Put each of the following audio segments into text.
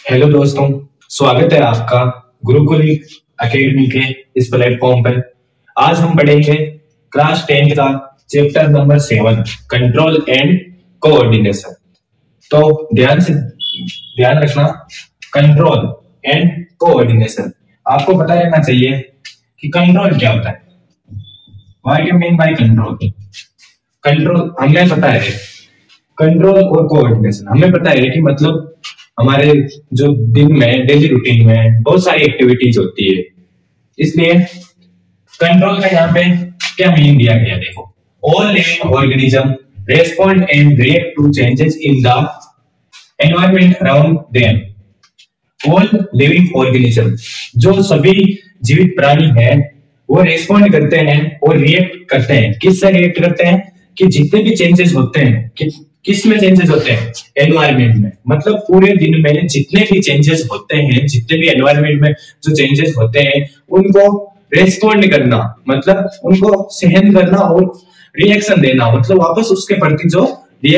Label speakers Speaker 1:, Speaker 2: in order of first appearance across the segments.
Speaker 1: Hello दोस्तों, स्वागत है आपका गुरुकुल एकेडमी के इस प्लेटफॉर्म पर। आज हम पढ़ेंगे क्लास 10 का chapter number 7 control and coordination. तो ध्यान रखना, कंट्रोल एंड कोऑर्डिनेशन। आपको पता रहना चाहिए कि कंट्रोल क्या होता है। What you mean by control? Control हमें पता है, कंट्रोल और कोऑर्डिनेशन हमें पता है कि मतलब हमारे जो दिन में डेली रूटीन में बहुत सारी एक्टिविटीज होती है, इसलिए कंट्रोल का यहाँ पे क्या मीनिंग दिया गया देखो। All living organism respond and react to changes in the environment around them. All living organism, जो सभी जीवित प्राणी हैं वो रेस्पॉन्ड करते हैं और रिएक्ट करते हैं। किससे रिएक्ट करते हैं? कि जितने भी चेंजेस होते हैं, किस में चेंजेस होते हैं? एनवायरनमेंट में। मतलब पूरे दिन में जितने भी चेंजेस होते हैं, जितने भी एनवायरनमेंट में जो चेंजेस होते हैं उनको रेस्पॉन्ड करना, मतलब उनको सहन करना और रिएक्शन देना, मतलब वापस उसके प्रति जो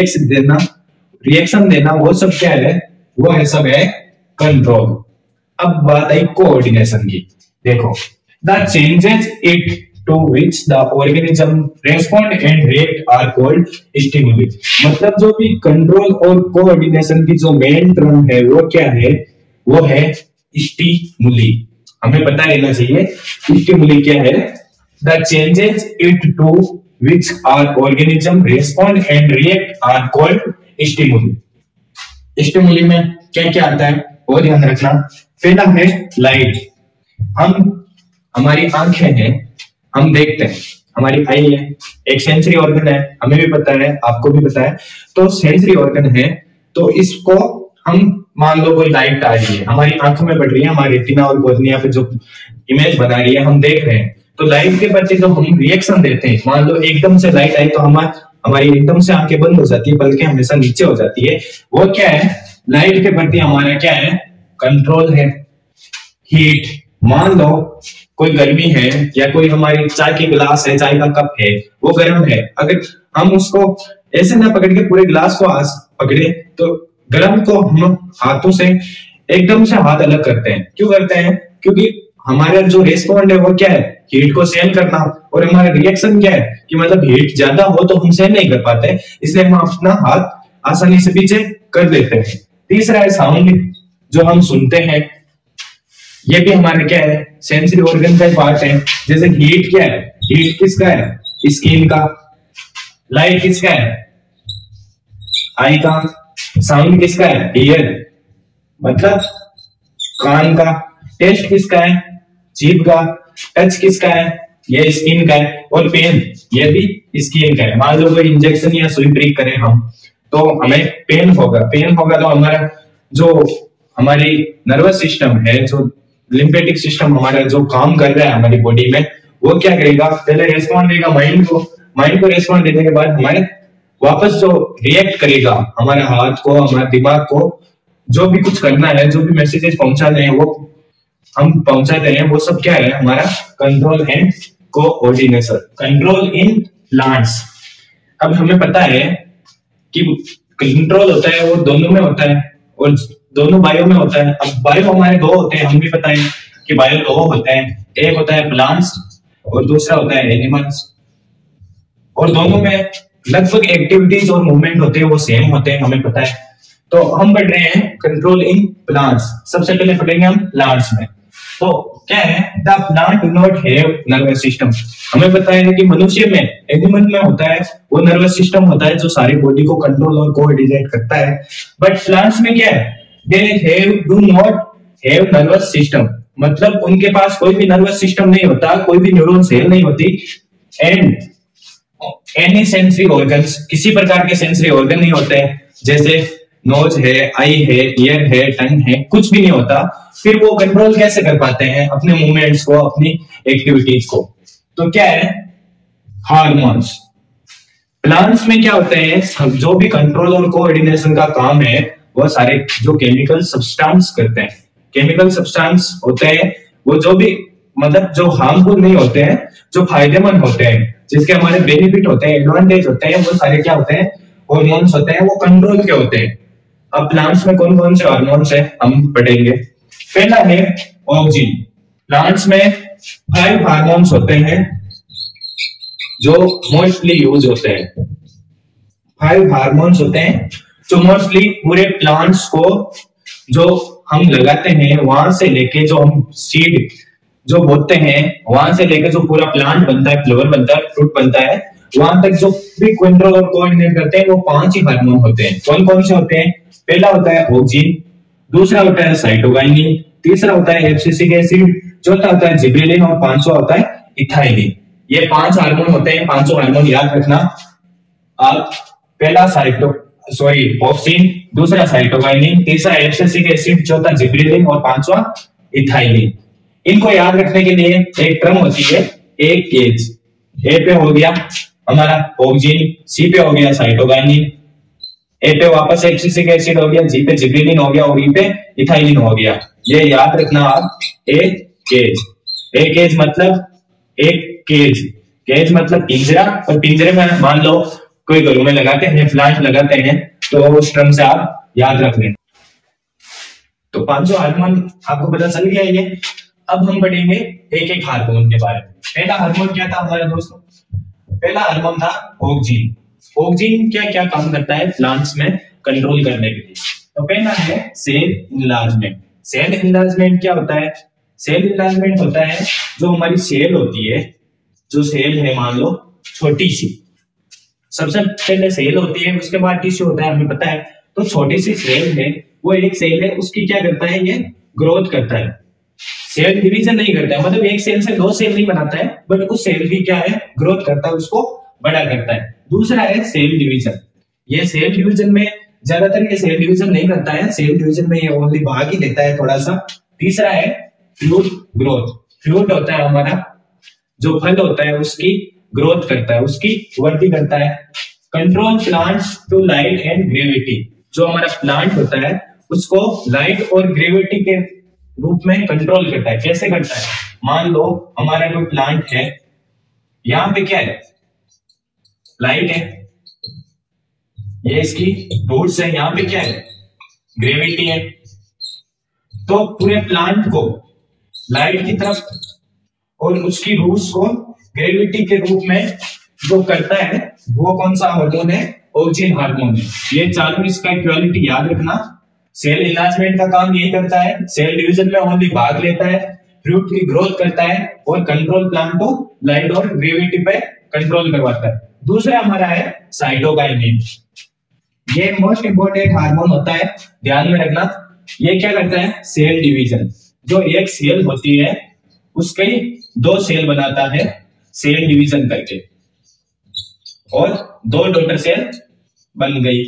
Speaker 1: रिएक्शन देना वो सब क्या है? वो है सब है कंट्रोल। अब बात आई कोऑर्डिनेशन की। देखो, the changes it to which the organism respond and react are called stimuli। मतलब जो भी कंट्रोल और कोऑर्डिनेशन की जो मेन टर्म है वो क्या है? वो है स्टिमुली। हमें पता रहना चाहिए स्टिमुली क्या है। The changes it to which our organism respond and react are called stimuli। Stimuli में क्या क्या आता है वो ध्यान रखना। पहला है लाइट। हमारी आंखें हैं, हम देखते हैं, हमारी आई है, एक सेंसरी ऑर्गन है, हमें भी पता है, आपको भी पता है। तो सेंसरी ऑर्गन है, तो इसको हम मान लो कोई लाइट आ रही है, हमारी आंखों में पड़ रही है, हमारी रेटिना और कॉर्निया पे जो इमेज बना रही है हम देख रहे हैं। तो लाइट के प्रति जो हम रिएक्शन देते हैं, मान लो एकदम से लाइट आई तो हमारी एकदम से आंखें बंद हो जाती है, पलकें हमेशा नीचे हो जाती है। वो क्या है? लाइट के प्रति हमारा क्या है? कंट्रोल है। हीट, मान लो कोई गर्मी है या कोई हमारी चाय की गिलास है, चाय का कप है, वो गर्म है, अगर हम उसको ऐसे ना पकड़ के पूरे गिलास को पकड़े तो गर्म को हम हाथों से एकदम से हाथ अलग करते हैं। क्यों करते हैं? क्योंकि हमारा जो रेस्पॉन्ड है वो क्या है? हीट को सहन करना। और हमारा रिएक्शन क्या है? कि मतलब हीट ज्यादा हो तो हम सहन नहीं कर पाते, इसलिए हम अपना हाथ आसानी से पीछे कर देते हैं। तीसरा है साउंड, जो हम सुनते हैं, ये भी हमारे क्या है? सेंसरी ऑर्गन का पार्ट है। जैसे हीट क्या है? हीट किसका है? स्किन का। लाइट किसका है? आई का। साउंड किसका है? ईयर, मतलब कान का। टेस्ट किसका है? जीभ का। टच किसका है? ये स्किन का है। और पेन, ये भी स्किन का है। मान लो कोई इंजेक्शन या सुई प्रिक करें हम, तो हमें पेन होगा तो हमारा जो हमारी नर्वस सिस्टम है, जो लिम्फेटिक सिस्टम हमारा जो काम कर रहा है हमारी बॉडी में, वो क्या करेगा? पहले रेस्पॉन्ड देगा माइंड को रेस्पॉन्ड देने के बाद हमारे वापस जो रिएक्ट करेगा हमारे हाथ को, हमारे दिमाग को, जो भी कुछ करना है, जो भी मैसेजेस पहुंचाने हैं वो हम पहुंचाते हैं, वो सब क्या है? हमारा control and coordination. Control in plants. अब हमें पता है कि कंट्रोल होता है वो दोनों में होता है और दोनों बायो में होता है। अब बायो हमारे दो होते हैं, हम भी पता है कि बायो दो होते हैं, एक होता है प्लांट्स और दूसरा होता है एनिमल्स। और दोनों में लगभग एक्टिविटीज और मूवमेंट होते हैं वो सेम होते हैं, हमें पता है। तो हम पढ़ रहे हैं कंट्रोल इन प्लांट्स। सबसे पहले पढ़ेंगे हम प्लांट्स में। तो क्या है? The plant do not have nervous system. हमें पता है कि मनुष्य में, एनिमल में होता है वो नर्वस सिस्टम होता है जो सारी बॉडी को कंट्रोल और कोऑर्डिनेट करता है। बट प्लांट्स में क्या है? They do not have nervous system। मतलब उनके पास कोई भी नर्वस सिस्टम नहीं होता, कोई भी न्यूरॉन सेल नहीं होती। एंड एनी सेंसरी ऑर्गन्स, किसी प्रकार के सेंसरी ऑर्गन नहीं होते हैं, जैसे नोज है, आई है, ईयर है, टंग है, कुछ भी नहीं होता। फिर वो कंट्रोल कैसे कर पाते हैं अपने मूवमेंट्स को, अपनी एक्टिविटीज को? तो क्या है? हार्मोन्स। प्लांट्स में क्या होते हैं? जो भी कंट्रोल और कोऑर्डिनेशन का काम है वो सारे जो केमिकल सब्सटेंस करते हैं। केमिकल सब्सटेंस होते हैं वो जो भी मतलब जो हार्मफुल नहीं होते हैं, जो फायदेमंद होते हैं, जिसके हमारे बेनिफिट होते हैं, एडवांटेज होते हैं, वो सारे क्या होते हैं? हार्मोन्स होते हैं। वो कंट्रोल के होते हैं। अब प्लांट्स में कौन कौन से हार्मोन्स है हम पढ़ेंगे। पहला है ऑक्सिन। प्लांट्स में 5 हार्मोन्स होते हैं जो मोस्टली यूज होते हैं। 5 हार्मोन्स होते हैं जो मोस्टली पूरे प्लांट्स को जो हम लगाते हैं वहां से लेके जो हम सीड जो बोते हैं वहां से लेके जो पूरा प्लांट बनता है, फ्लावर बनता है, फ्रूट बनता है, वहां तक जो भी कंट्रोल और कोऑर्डिनेट करते हैं वो 5 ही हार्मोन होते हैं। कौन कौन से होते हैं? पहला होता है ऑक्सिन, दूसरा होता है साइटोकाइनिन, तीसरा होता है एब्सिसिक एसिड, चौथा होता है जिबरेलिन और पांचवा होता है इथाइलिन। ये 5 हार्मोन होते हैं। पांचों हार्मोन याद रखना आप। पहला ऑक्सिन, दूसरा साइटोकाइनिन, तीसरा एब्सिसिक एसिड, चौथा जिबरेलिन और पांचवा इथाइलिन। इनको याद रखने के लिए एक टर्म होती है एक केज। ए पे हो गया हमारा ऑक्सिन, सी पे हो गया साइटोकाइनिन, ए पे वापस एब्सिसिक एसिड हो गया, जी पे जिबरेलिन हो गया और ई पे इथाइलिन हो गया। ये याद रखना आप। एक केज, एक केज मतलब एक केज, केज मतलब पिंजरा, और पिंजरे में मान लो कोई घरों में लगाते हैं, प्लांट लगाते हैं, तो उस टर्म से आप याद रख लें। तो 500 हार्मोन आपको पता चल गया ये। अब हम पढ़ेंगे एक एक हार्मोन के बारे में। पहला हार्मोन क्या था हमारे दोस्तों? पहला हार्मोन था ऑक्सिन। ऑक्सिन क्या क्या काम करता है प्लांट्स में कंट्रोल करने के लिए? तो पहला है सेल इनलार्जमेंट। सेल इनलार्जमेंट क्या होता है? सेल इनलार्जमेंट होता है जो हमारी सेल होती है, जो सेल है मान लो छोटी सी, सबसे पहले सेल होती है, उसके बाद टिश्यू होता है, हमें पता है। तो छोटी सी सेल है, वो एक सेल है, उसकी क्या करता है? ये ग्रोथ करता है, सेल डिवीजन नहीं करता है। मतलब एक सेल से 2 सेल नहीं बनाता है, बट उस सेल की क्या है? ग्रोथ करता है, उसको बड़ा करता है। दूसरा है सेल डिवीजन। ये सेल डिवीजन में ज्यादातर ये सेल डिवीजन नहीं करता है, सेल डिवीजन में ये ओनली भाग ही देता है थोड़ा सा। तीसरा है फ्रूट ग्रोथ। फ्रूट होता है हमारा जो फल होता है, उसकी ग्रोथ करता है, उसकी वृद्धि करता है। Control plants to light and gravity. जो हमारा प्लांट होता है उसको लाइट और ग्रेविटी के रूप में कंट्रोल करता है। कैसे करता है? मान लो हमारा कोई प्लांट है, यहां पे क्या है? लाइट है, ये इसकी रूट्स है, यहां पे क्या है? ग्रेविटी है। तो पूरे प्लांट को लाइट की तरफ और उसकी रूट्स को ग्रेविटी के रूप में जो करता है वो कौन सा हार्मोन है? ऑक्सिन हार्मोन है। ये चारों इसका इक्वालिटी याद रखना। सेल इनलार्जमेंट का काम यही करता है, सेल डिवीजन में ओनली भाग लेता है, फ्रूट की ग्रोथ करता है और कंट्रोल प्लांट को लाइट और ग्रेविटी पे कंट्रोल करवाता है। दूसरा हमारा है साइटोकाइनिन। ये मोस्ट इंपोर्टेंट हार्मोन होता है, ध्यान में रखना। ये क्या करता है? Cell division. जो एक सेल होती है उसके 2 सेल बनाता है सेल डिवीजन करके, और 2 डॉटर सेल बन गई।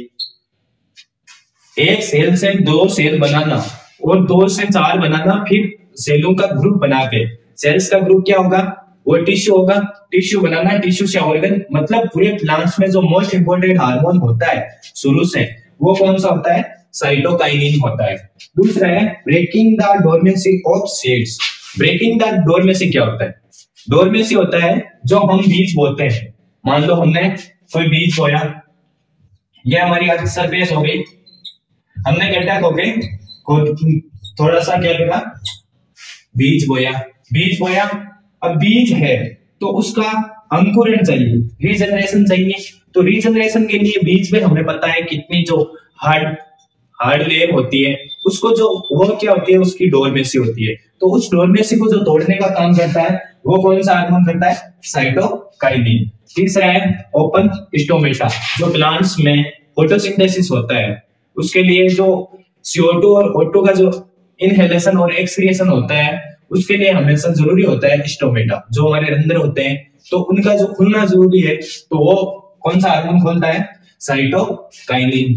Speaker 1: एक सेल से 2 सेल बनाना और 2 से 4 बनाना, फिर सेलों का ग्रुप बना के, सेल्स का ग्रुप क्या होगा? वो टिश्यू होगा। टिश्यू बनाना, टिश्यू से ऑर्गन, मतलब पूरे प्लांट्स में जो मोस्ट इंपोर्टेंट हार्मोन होता है शुरू से, वो कौन सा होता है? साइटोकाइनिन होता है। दूसरा है breaking the dormancy of seeds. Breaking the dormancy क्या होता है? डोरमेंसी होता है जो हम बीज बोते हैं। मान लो हमने कोई बीज बोया, ये हमारी सरफेस हो गई, हमने गड्ढा खोके थोड़ा सा क्या करा? बीज बोया। बीज बोया, अब बीज है तो उसका अंकुरण चाहिए, रीजनरेशन चाहिए। तो रीजनरेशन के लिए बीज में हमें पता है कितनी जो हार्ड लेयर होती है, उसको जो वो क्या होती है? उसकी डोरमेंसी होती है। तो उस डोरमेंसी को जो तोड़ने का काम करता है वो कौन सा हार्मोन करता है? साइटोकाइनिन। तीसरा है ओपन स्टोमेटा। जो प्लांट्स में फोटोसिंथेसिस होता है उसके लिए जो CO2 और O2 का जो इनहेलेशन और एक्सक्रिएशन होता है, उसके लिए हमेशा जरूरी होता है स्टोमेटा, जो हमारे अंदर होते हैं, तो उनका जो खुलना जरूरी है। तो वो कौन सा हार्मोन खोलता है? साइटोकाइनिन।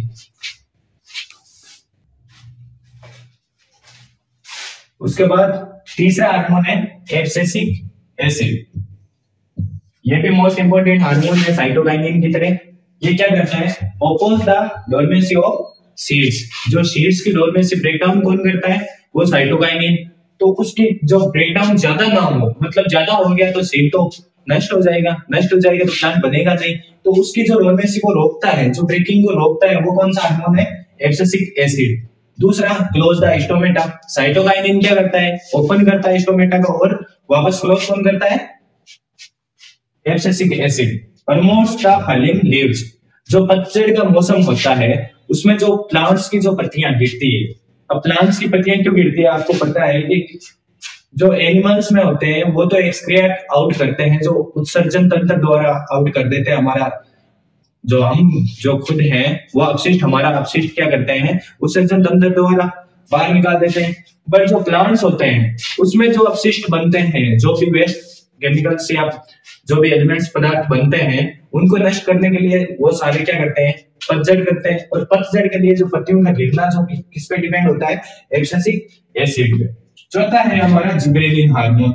Speaker 1: उसके बाद तीसरा हार्मोन है एब्सिसिक एसिड। ये भी मोस्ट इंपोर्टेंट हार्मोन है साइटोकाइनिन की तरह। ये क्या करता है? Oppose the dormancy of seeds. जो सीड्स की डोरमेंसी ब्रेकडाउन कौन करता है? वो साइटोकाइनिन। तो उसकी जो ब्रेकडाउन ज्यादा ना हो, मतलब ज्यादा हो गया तो सीड तो नष्ट हो जाएगा, नष्ट हो जाएगा तो प्लांट बनेगा नहीं। तो उसकी जो डोरमेंसी को रोकता है, जो ब्रेकिंग को रोकता है, वो कौन सा हार्मोन है? Abscisic acid. दूसरा क्लोज द स्टोमेटा, साइटोकाइनिन क्या करता है, ओपन करता है स्टोमेटा को और वापस क्लोज कौन करता है, abscisic acid. Promotes the falling leaves, जो पतझड़ का मौसम होता है उसमें जो प्लांट्स की जो पत्तियां गिरती है, अब प्लांट्स की पत्तियां क्यों गिरती है, आपको पता है कि जो एनिमल्स में होते हैं वो तो एक्सक्रिएट आउट करते हैं, जो उत्सर्जन तंत्र द्वारा आउट कर देते हैं, हमारा जो खुद है वो अपशिष्ट, हमारा अपशिष्ट क्या करते हैं उत्सर्जन तंत्र द्वारा बाहर निकाल देते हैं। बट जो प्लांट्स होते हैं उसमें जो अपशिष्ट बनते हैं, जो भी वेस्ट केमिकल्स या जो भी एलिमेंट्स पदार्थ बनते हैं उनको नष्ट करने के लिए वो सारे क्या करते हैं, पतझड़ करते हैं। और पतझड़ के लिए जो पत्तियों का गिरना जो किस पे डिपेंड होता है, एब्सिसिक एसिड पे। चौथा है हमारा जिबरेलिन हार्मोन,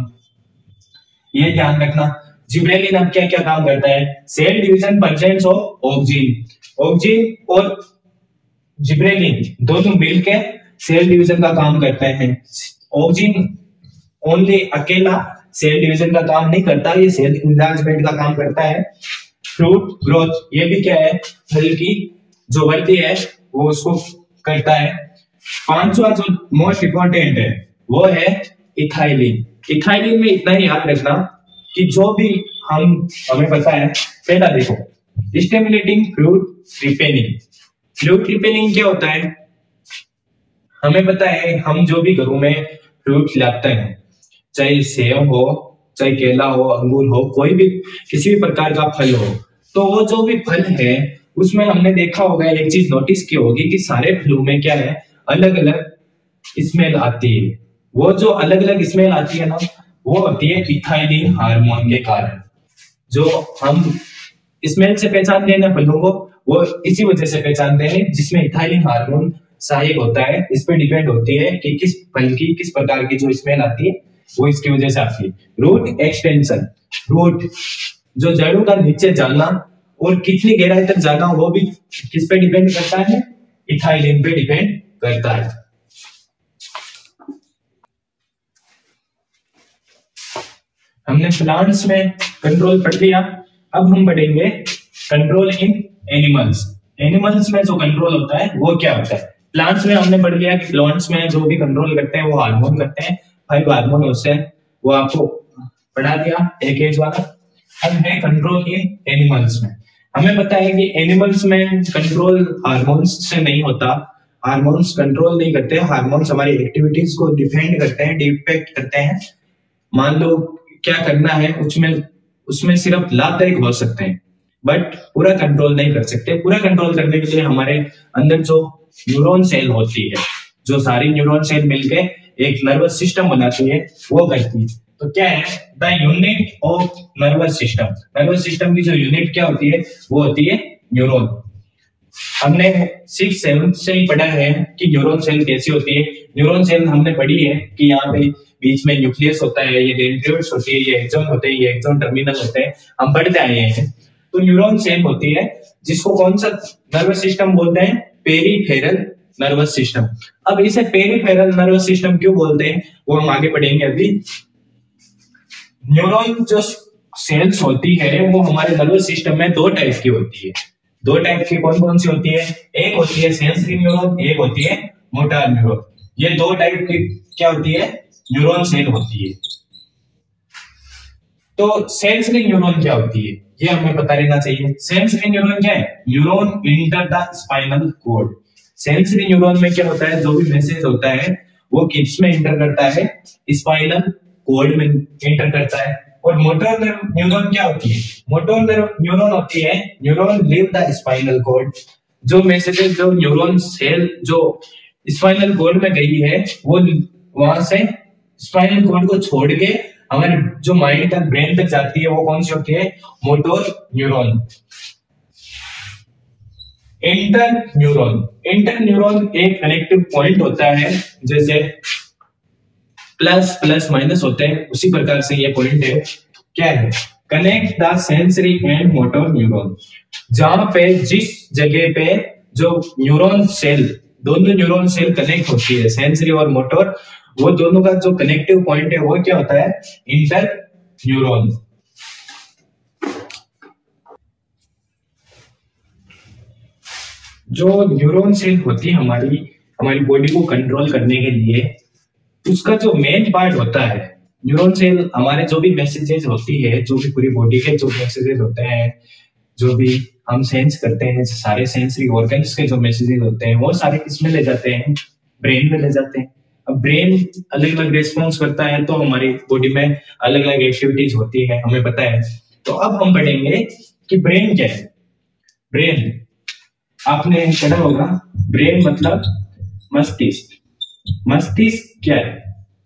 Speaker 1: ये ध्यान रखना। जिबरेलिन अब क्या क्या काम करता है, cell division presence of oxygen, oxygen और जिबरेलिन दोनों मिलकर सेल डिवीजन का काम करते हैं। ऑक्सीजन ओनली अकेला सेल डिवीजन का काम नहीं करता, ये सेल इनलार्जमेंट का काम करता है। फ्रूट ग्रोथ, ये भी क्या है, फल की जो वृद्धि है वो उसको करता है। पांचवा जो मोस्ट इंपॉर्टेंट है वो है इथाइलिन। इथाइलिन में इतना ही याद रखना कि जो भी हमें पता है, पहला देखो stimulating fruit ripening. Fruit ripening क्या होता है, हमें पता है हम जो भी घरों में फ्रूट लाते हैं, चाहे सेब हो, चाहे केला हो, अंगूर हो, कोई भी किसी भी प्रकार का फल हो, तो वो जो भी फल है उसमें हमने देखा होगा, एक चीज नोटिस की होगी कि सारे फलों में क्या है, अलग अलग स्मेल आती है। वो जो अलग अलग स्मेल आती है ना, वो होती है इथाइलिन हार्मोन के कारण। जो हम स्मेल से पहचानते हैं ना फलों को, वो इसी वजह से पहचानते हैं जिसमें इथाइलिन हार्मोन सहायक होता है। इस पे डिपेंड होती है कि किस फल की किस प्रकार की जो स्मेल आती है वो इसकी वजह से आती है। रूट एक्सटेंशन, रूट जो जड़ों का नीचे जाना और कितनी गहराई तक जाना वो भी किस पे डिपेंड करता है, इथाइलिन पे डिपेंड करता है। हमने प्लांट्स में कंट्रोल पढ़ लिया, अब हम पढ़ेंगे कंट्रोल इन एनिमल्स। एनिमल्स में जो कंट्रोल होता है वो क्या होता है। प्लांट्स में हमने पढ़ लिया कि प्लांट्स में जो भी कंट्रोल करते हैं वो हार्मोन करते हैं, 5 हार्मोन होते हैं, वो आपको पढ़ा दिया एक एज वाला। अब है कंट्रोल इन एनिमल्स में। हमें पता है कि एनिमल्स में कंट्रोल हार्मोन्स से नहीं होता, हार्मोन्स कंट्रोल नहीं करते, हार्मोन्स हमारी एक्टिविटीज को डिफेंड करते हैं, डिपेक्ट करते हैं। मान लो क्या करना है, उसमें सिर्फ लाभदायक हो सकते हैं बट पूरा कंट्रोल नहीं कर सकते। पूरा कंट्रोल करने के लिए हमारे अंदर जो न्यूरॉन सेल होती है, जो सारी न्यूरॉन सेल मिलके एक नर्वस सिस्टम बनाती है, वो करती है। तो क्या है, the unit of nervous system. Nervous system की जो यूनिट क्या होती है वो होती है न्यूरॉन। हमने 6th 7th से ही पढ़ा है कि न्यूरॉन सेल कैसी होती है। न्यूरॉन सेल हमने पढ़ी है कि यहाँ पे बीच में न्यूक्लियस होता है, ये डेंड्राइट्स होती है, ये एक्सॉन होते हैं, ये एक्सॉन टर्मिनल होते हैं, हम पढ़ते आए हैं। तो न्यूरॉन सेल होती है जिसको कौन सा नर्वस सिस्टम बोलते हैं, पेरिफेरल नर्वस सिस्टम। अब इसे पेरिफेरल नर्वस सिस्टम क्यों बोलते हैं वो हम आगे पढ़ेंगे। अभी न्यूरॉन जो सेल्स होती है वो हमारे नर्वस सिस्टम में 2 टाइप की होती है। 2 टाइप की कौन कौन सी होती है, एक होती है सेंसरी न्यूरॉन, एक होती है मोटर न्यूरॉन। ये 2 टाइप की क्या होती है, न्यूरॉन सेल होती है। तो सेंसरी न्यूरॉन क्या होती है ये हमें पता रहना चाहिए। सेंसरी न्यूरॉन क्या है, neuron enter the spinal cord. Sensory neuron में क्या होता है, जो भी मैसेज होता है वो किस में इंटर करता है, स्पाइनल कॉर्ड में इंटर करता है। और मोटर न्यूरॉन क्या होती है, मोटर न्यूरॉन होती है neuron leave the spinal cord. जो मैसेजेस जो न्यूरॉन सेल जो स्पाइनल कॉर्ड में गई है वो वहां से स्पाइनल कॉर्ड को छोड़ के हमारे जो माइंड तक, ब्रेन तक जाती है, वो कौन सी होती है, motor neuron. Inter neuron, inter neuron एक कनेक्टिव पॉइंट होता है, जैसे प्लस प्लस माइनस होते हैं उसी प्रकार से ये पॉइंट है। क्या है, connect the sensory and motor neuron. जहां पे जिस जगह पे जो न्यूरॉन सेल, दोनों न्यूरॉन सेल कनेक्ट होती है, सेंसरी और मोटर, वो दोनों का जो कनेक्टिव पॉइंट है वो क्या होता है, इंटर न्यूरॉन। जो न्यूरॉन सेल होती है हमारी हमारी बॉडी को कंट्रोल करने के लिए, उसका जो मेन पार्ट होता है न्यूरॉन सेल, हमारे जो भी मैसेजेस होती है, जो भी पूरी बॉडी के जो मैसेजेस होते हैं, जो भी हम सेंस करते हैं, सारे सेंसरी ऑर्गन्स के जो मैसेजेस होते हैं वो सारे किसमें ले जाते हैं, ब्रेन में ले जाते हैं। अब ब्रेन अलग अलग रिस्पॉन्स करता है, तो हमारी बॉडी में अलग अलग एक्टिविटीज होती है, हमें पता है। तो अब हम पढ़ेंगे कि ब्रेन क्या है। ब्रेन आपने पढ़ा होगा, ब्रेन मतलब मस्तिष्क। मस्तिष्क क्या है?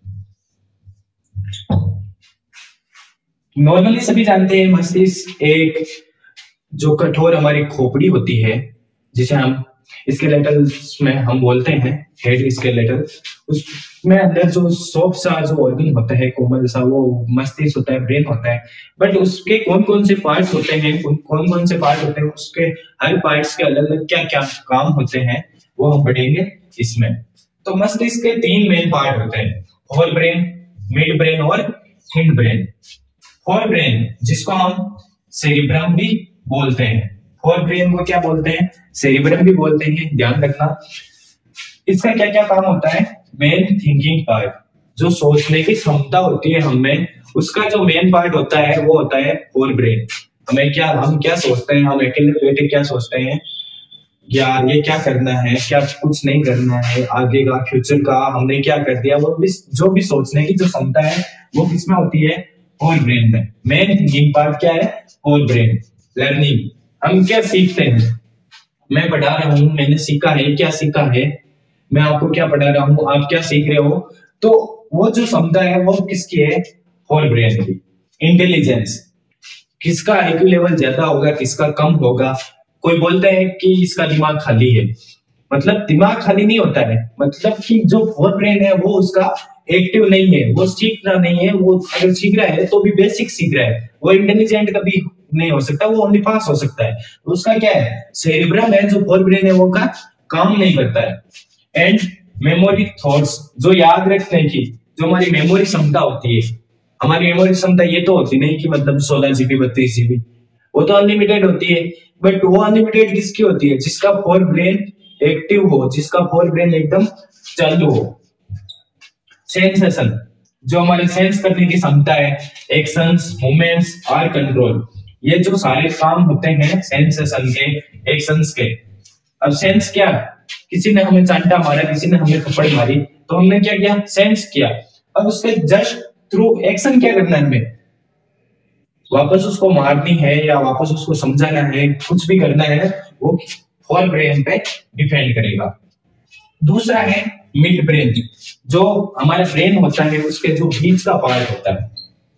Speaker 1: नॉर्मली सभी जानते हैं मस्तिष्क एक जो कठोर हमारी खोपड़ी होती है, जिसे हम स्केलेटल में हम बोलते हैं हेड स्केलेटल, उसमें अंदर जो सॉफ्ट सा जो ऑर्गन होता है, कोमल सा, वो मस्तिष्क होता है, ब्रेन होता है। बट उसके कौन कौन से पार्ट्स होते हैं, कौन कौन से पार्ट होते हैं, उसके हर पार्ट्स के अलग अलग क्या क्या काम होते हैं, वो हम पढ़ेंगे इसमें। तो मस्तिष्क के 3 मेन पार्ट होते हैं, फोर ब्रेन, मिड ब्रेन और हिंड ब्रेन। फोर ब्रेन जिसको हम सेरिब्रम भी बोलते हैं, फोर ब्रेन को क्या बोलते हैं, सेरिब्रम भी बोलते हैं, ध्यान रखना। इसका क्या क्या काम होता है? मेन थिंकिंग पार्ट, जो सोचने की क्षमता होती है हमें, उसका जो मेन पार्ट होता है वो होता है फोर ब्रेन। हम क्या सोचते हैं, हम अकेले बैठे क्या सोचते हैं, यार ये क्या करना है, क्या कुछ नहीं करना है, आगे का फ्यूचर का हमने क्या कर दिया, वो भी जो भी सोचने की जो क्षमता है वो किसमें होती है, फोर ब्रेन में। मेन थिंकिंग पार्ट क्या है, फोर ब्रेन। लर्निंग, हम क्या सीखते हैं, मैं पढ़ा रहा हूँ, मैंने सीखा है, क्या सीखा है, मैं आपको क्या पढ़ा रहा हूँ, आप क्या सीख रहे हो, तो वो जो क्षमता है वो किसकी है, फोर ब्रेन की। इंटेलिजेंस, किसका आईक्यू लेवल ज्यादा होगा, किसका कम होगा। कोई बोलता है कि इसका दिमाग खाली है, मतलब दिमाग खाली नहीं होता है, मतलब कि जो फोर ब्रेन है वो उसका एक्टिव नहीं है, वो सीख रहा नहीं है, वो अगर सीख रहा है तो भी बेसिक सीख रहा है, वो इंटेलिजेंट कभी नहीं हो सकता, वो ओनली पास हो सकता है। तो उसका क्या है, सेरिब्रम है, जो फोर ब्रेन है वो का काम नहीं करता है। एंड मेमोरी थॉट्स, जो याद रखने की जो हमारी मेमोरी क्षमता होती है, हमारी मेमोरी क्षमता ये तो होती नहीं कि मतलब 16 जीबी 32 जीबी, वो तो अनलिमिटेड होती है। बट वो अनलिमिटेड किसकी होती है, जिसका फोर ब्रेन एक्टिव हो, जिसका फोर ब्रेन एकदम चालू हो। सेंसेशन, जो हमारे सेंस करने की क्षमता है, एक्शंस, मूवमेंट्स और कंट्रोल, ये जो सारे काम होते हैं सेंसेशन के, एक्शंस के। अब सेंस क्या, किसी ने हमें चांटा मारा, किसी ने हमें थप्पड़ मारी, तो हमने क्या किया, सेंस किया। अब उसके जस्ट थ्रू एक्शन क्या करना है, हमें वापस उसको मारनी है या वापस उसको समझाना है, कुछ भी करना है, वो फोर ब्रेन पे डिपेंड करेगा। दूसरा है मिड ब्रेन, जो हमारा ब्रेन होता है उसके जो बीच का पार्ट होता है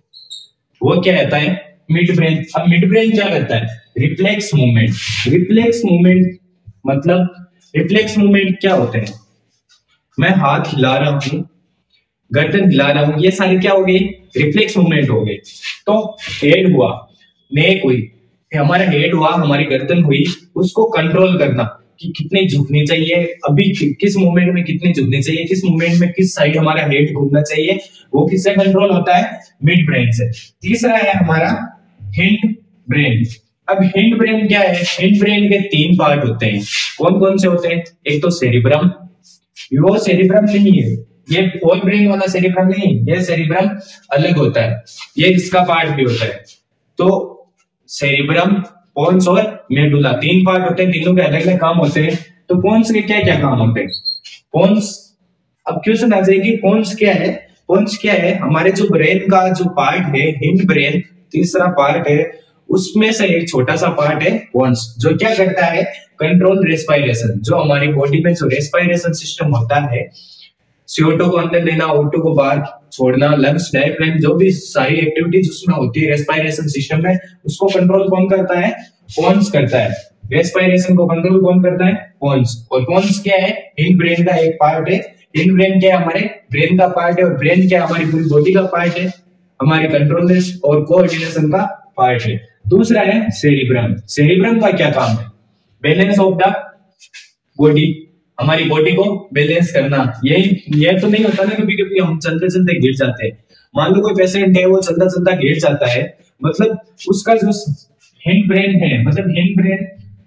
Speaker 1: वो क्या रहता है, मिड ब्रेन। अब मिड ब्रेन क्या करता है, रिफ्लेक्स मूवमेंट। रिफ्लेक्स मूवमेंट मतलब, रिफ्लेक्स मूवमेंट क्या होते हैं, मैं हाथ हिला रहा हूं, गर्दन हिला रहा हूं, ये सारे क्या हो गए, रिफ्लेक्स मूवमेंट हो गए। तो हेड हुआ, नेक हुई, हमारा हेड हुआ, हमारी गर्दन हुई, उसको कंट्रोल करना कि कितनी झुकनी चाहिए, अभी किस मूवमेंट में कितनी झुकनी चाहिए, किस मूवमेंट में किस साइड हमारा हेड घूमना चाहिए, वो किससे कंट्रोल होता है, मिड ब्रेन से। तीसरा है हमारा हिंड ब्रेन। अब हिंड ब्रेन क्या है, हिंड ब्रेन के 3 पार्ट होते हैं, कौन कौन से होते हैं, एक तो सेरिब्रम, वो सेरिब्रम नहीं है, ये फोर ब्रेन वाला सेरिब्रम नहीं, ये सेरिब्रम अलग होता है, ये इसका पार्ट भी होता है। तो सेरिब्रम, पोन्स और मेडुला, 3 पार्ट होते हैं, तीनों के अलग अलग काम होते हैं। तो पोन्स के क्या क्या काम होते हैं, पोन्स, अब क्वेश्चन आ जाएगी पोन्स क्या है। पोन्स क्या है, हमारे जो ब्रेन का जो पार्ट है हिंड ब्रेन, तीसरा पार्ट है, उसमें से एक छोटा सा पार्ट है पोन्स, जो क्या करता है, कंट्रोल रेस्पिरेशन, जो हमारी बॉडी में जो रेस्पिरेशन सिस्टम होता है, CO2 को अंदर लेना, O2 को बाहर छोड़ना, लंग्स डायफ्राम, जो भी सारी एक्टिविटीज उसमें होती है रेस्पिरेशन सिस्टम में, उसको कंट्रोल कौन करता है, पोन्स करता है। रेस्पिरेशन को कंट्रोल कौन करता है, पोन्स। और पोन्स क्या है, हिंड ब्रेन का एक पार्ट है। हिंड ब्रेन क्या है, हमारे ब्रेन का पार्ट है, और ब्रेन क्या है, हमारी पूरी बॉडी का पार्ट है, हमारे कंट्रोलनेस और कोऑर्डिनेशन का पार्ट है। दूसरा है सेरिब्रम। सेरिब्रम का क्या काम है, बैलेंस ऑफ द बॉडी, हमारी बॉडी को बैलेंस करना। ये तो नहीं होता ना, कभी कभी हम चलते चलते गिर जाते हैं, मान लो कोई पेशेंट है वो चलता चलता गिर जाता है, मतलब उसका जो हिंड ब्रेन है, मतलब हिंड ब्रेन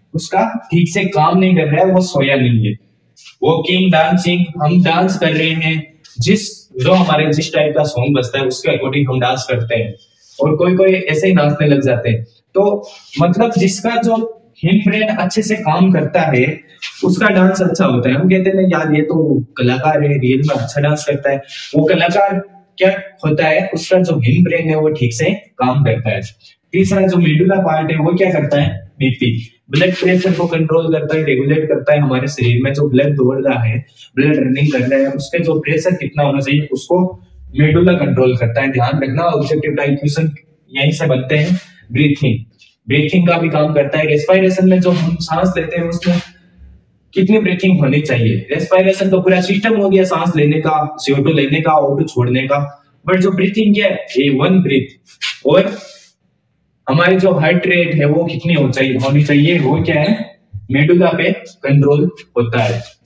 Speaker 1: उसका ठीक से काम नहीं कर रहा है, वो सोया नहीं है। वॉकिंग, डांसिंग, हम डांस कर रहे हैं, जो हमारे जिस टाइप का सॉन्ग बजता है उसके अकॉर्डिंग हम डांस करते हैं, और कोई कोई ऐसे ही नाचने लग जाते हैं। तो मतलब जिसका जो हिप ब्रेन अच्छे से काम करता है उसका डांस अच्छा होता है। हम कहते हैं यार ये तो कलाकार है, रियल में अच्छा डांस करता है। वो कलाकार क्या होता है, उसका जो हिप ब्रेन है वो ठीक से काम करता है। तीसरा जो मेडुला पार्ट है वो क्या करता है, बीपी, ब्लड प्रेशर को कंट्रोल करता है, रेगुलेट करता है। हमारे शरीर में जो ब्लड दौड़ रहा है, ब्लड रनिंग कर रहा है, उसके जो प्रेशर कितना होना चाहिए उसको मेडुला कंट्रोल करता है। ध्यान रखना, ऑब्जेक्टिव टाइप क्वेश्चन यहीं से बनते हैं। ब्रीथिंग, ब्रीथिंग का भी काम करता है। रेस्पिरेशन में जो हम सांस लेते हैं उसमें कितनी ब्रीथिंग होनी चाहिए। रेस्पिरेशन तो पूरा सिस्टम हो गया, सांस लेने का, CO2 लेने का, O2 छोड़ने का। बट जो ब्रीथिंग क्या है, ये वन ब्रीथ। और हमारी जो हार्ट रेट है वो कितनी होनी चाहिए, वो क्या है, मेडुला पे कंट्रोल होता है।